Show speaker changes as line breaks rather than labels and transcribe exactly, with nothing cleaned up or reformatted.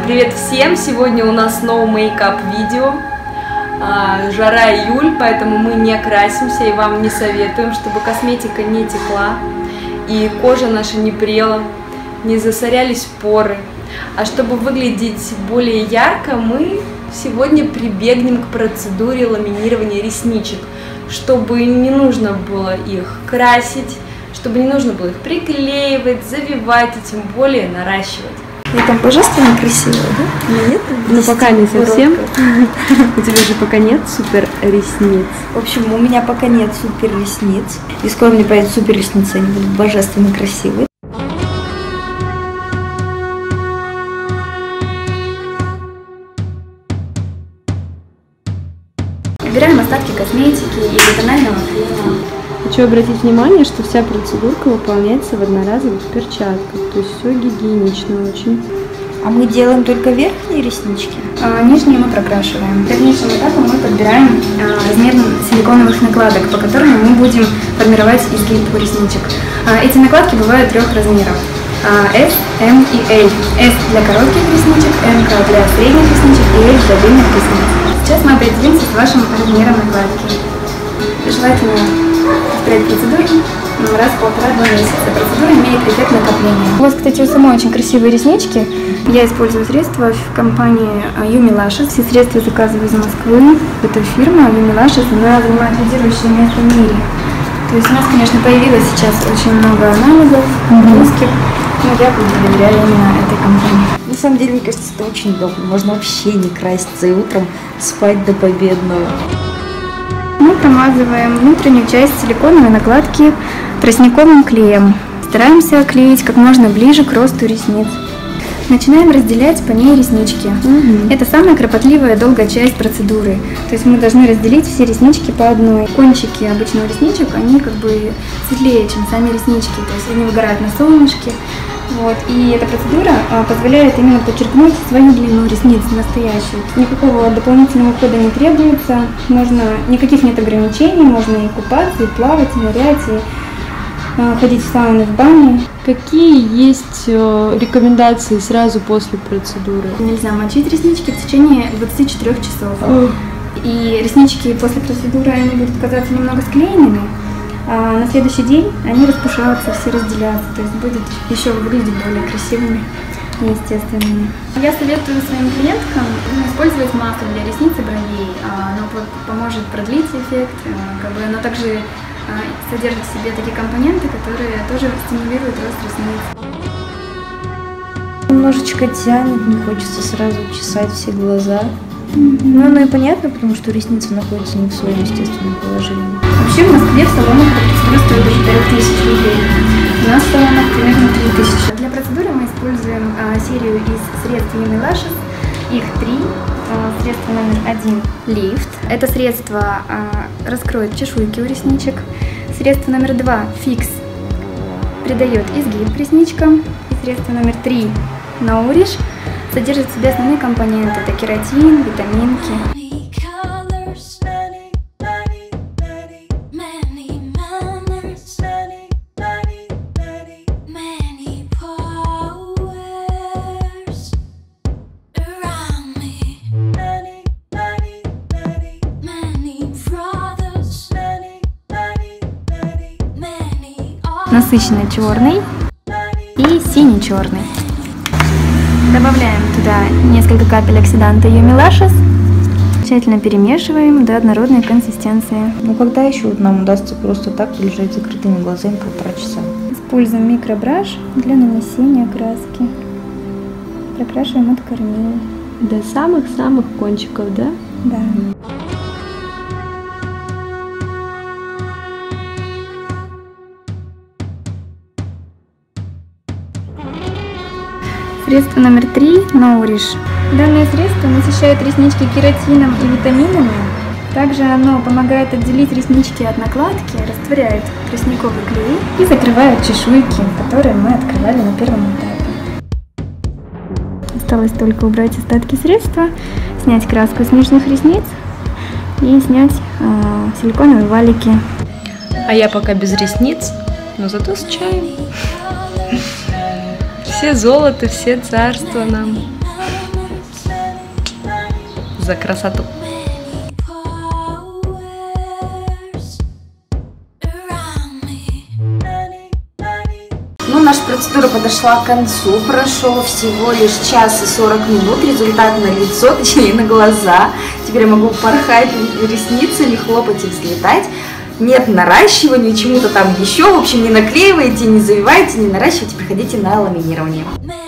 Привет всем! Сегодня у нас снова мейкап видео. а, Жара июль, поэтому мы не красимся и вам не советуем, чтобы косметика не текла и кожа наша не прела, не засорялись поры. А чтобы выглядеть более ярко, мы сегодня прибегнем к процедуре ламинирования ресничек, чтобы не нужно было их красить, чтобы не нужно было их приклеивать, завивать и тем более наращивать.
И там божественно красиво, да?
Нет? Ну пока не совсем. У тебя же пока нет супер ресниц.
В общем, у меня пока нет супер ресниц. И скоро мне появятся супер ресницы, они будут божественно красивые.
Убираем остатки косметики или тонального крема.
Хочу обратить внимание, что вся процедурка выполняется в одноразовых перчатках, то есть все гигиенично очень.
А мы делаем только верхние реснички?
А, нижние мы прокрашиваем. Дальнейшим этапом мы подбираем а, размер силиконовых накладок, по которым мы будем формировать изгиб ресничек. А, эти накладки бывают трех размеров. А, S, M и L. S для коротких ресничек, M для средних ресничек и L для длинных ресниц. Сейчас мы определимся с вашим размером накладки. Желательно повторять процедуру раз в полтора-два месяца. Процедура имеет эффект накопления. У вас, кстати, у самой очень красивые реснички. Я использую средства в компании Yumi Lashes. Все средства заказываю из Москвы. Это фирма Yumi Lashes, она занимает лидирующее место в мире. То есть у нас, конечно, появилось сейчас очень много анализов, русских, но я доверяю именно этой компании.
На самом деле, мне кажется, это очень удобно. Можно вообще не краситься и утром спать до победного.
Мы промазываем внутреннюю часть силиконовой накладки тростниковым клеем. Стараемся клеить как можно ближе к росту ресниц. Начинаем разделять по ней реснички. Угу. Это самая кропотливая долгая часть процедуры. То есть мы должны разделить все реснички по одной. Кончики обычных ресничек, они как бы светлее, чем сами реснички. То есть они выгорают на солнышке. Вот. И эта процедура а, позволяет именно подчеркнуть свою длину ресниц настоящую. Никакого дополнительного ухода не требуется, можно, никаких нет ограничений, можно и купаться, и плавать, и нырять, и а, ходить в сауну, в баню.
Какие есть э, рекомендации сразу после процедуры?
Нельзя мочить реснички в течение двадцати четырёх часов.
Ой.
И реснички после процедуры они будут казаться немного склеенными. А на следующий день они распушаются, все разделятся, то есть будут еще выглядеть более красивыми и естественными. Я советую своим клиенткам использовать масло для ресниц и бровей. Оно поможет продлить эффект, как бы оно также содержит в себе такие компоненты, которые тоже стимулируют рост ресниц.
Немножечко тянет, не хочется сразу чесать все глаза. Mm-hmm. Ну, оно и понятно, потому что ресницы находятся не в своем естественном положении.
Вообще в Москве в салонах процедура стоит до четырёх тысяч рублей. У нас в салонах примерно три тысячи. Для процедуры мы используем а, серию из средств Yumi Lashes. Их три. А, средство номер один – лифт. Это средство а, раскроет чешуйки у ресничек. Средство номер два – фикс. Придает изгиб ресничкам. И средство номер три – Nourish. Содержит в себе основные компоненты. Это кератин, витаминки. Насыщенный черный и синий-черный. Добавляем туда несколько капель оксиданта Yumi Lashes. Тщательно перемешиваем до однородной консистенции.
Ну когда еще вот нам удастся просто так лежать с закрытыми глазами полтора часа?
Используем микробраш для нанесения краски. Прокрашиваем от корней.
До самых-самых кончиков, да?
Да. Средство номер три – Nourish. Данное средство насыщает реснички кератином и витаминами. Также оно помогает отделить реснички от накладки, растворяет тростниковый клей и закрывает чешуйки, которые мы открывали на первом этапе. Осталось только убрать остатки средства, снять краску с нижних ресниц и снять э, силиконовые валики.
А я пока без ресниц, но зато с чаем. Все золото, все царство нам. за красоту.
Ну, наша процедура подошла к концу, прошел всего лишь час и сорок минут, результат на лицо, точнее на глаза. Теперь я могу порхать ресницами, хлопать и взлетать. Нет наращивания, чему-то там еще, в общем, не наклеивайте, не завивайте, не наращивайте, приходите на ламинирование.